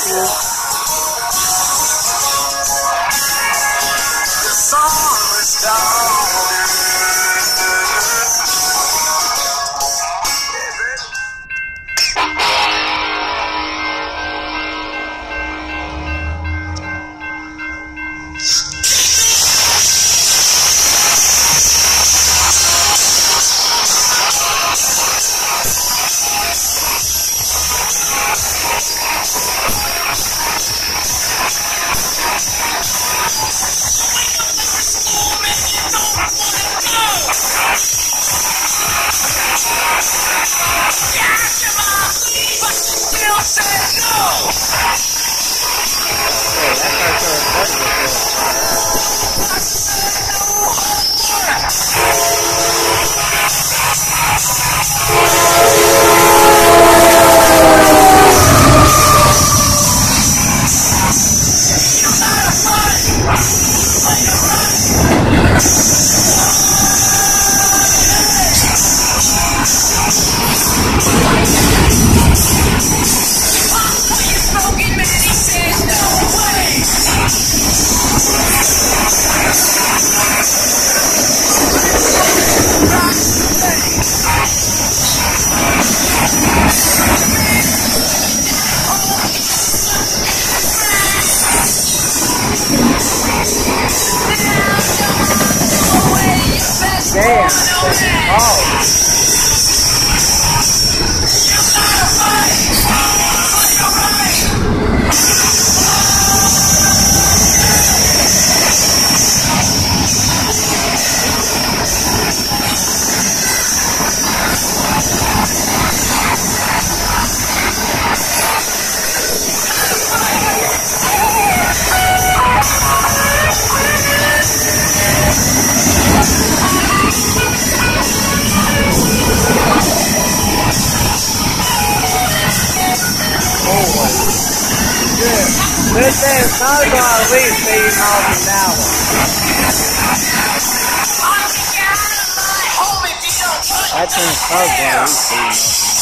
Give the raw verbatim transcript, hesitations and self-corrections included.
The summer's down. Damn. Oh. This thing's not going to at least eighty miles an hour. That thing's not going to at least eighty miles an hour.